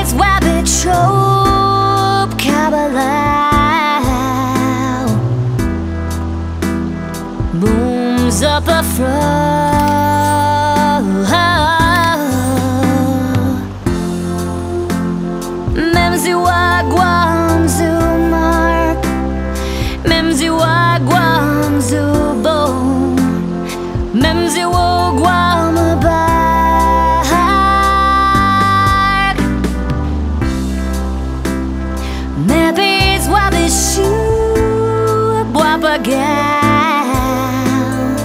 is wabbit shop Kabbalah booms up a Memzi wagwam zu mark Memzi wagwam zu bone Memzi wagwam bag Mepis wabishu bwapagal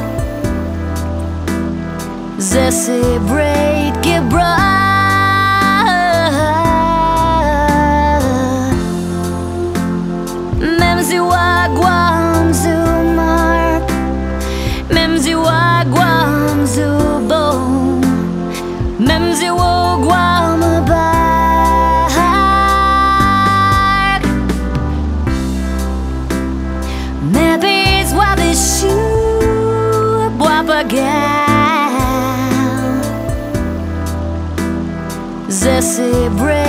Zesse braid gebra Memzi wagwam zu mark Memzi wagwam zu bone Memzi wagwam bag Mepis wabishu bwapagal Zesse braid